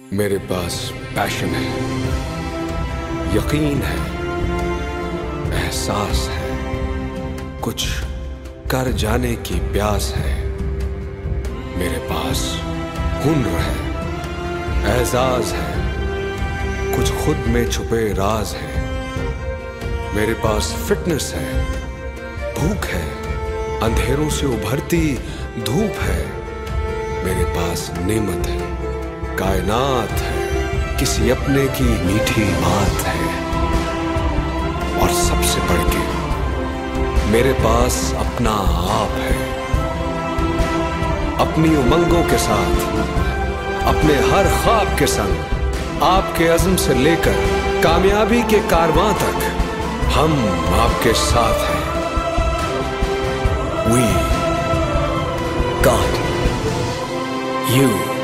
मेरे पास पैशन है, यकीन है, एहसास है, कुछ कर जाने की प्यास है। मेरे पास हुन्र है, एजाज है, कुछ खुद में छुपे राज है। मेरे पास फिटनेस है, भूख है, अंधेरों से उभरती धूप है। मेरे पास नेमत है, कायनात है, किसी अपने की मीठी बात है। और सबसे बढ़ के मेरे पास अपना आप है। अपनी उमंगों के साथ, अपने हर ख्वाब के संग, आपके अज़्म से लेकर कामयाबी के कारवां तक हम आपके साथ हैं। We got you.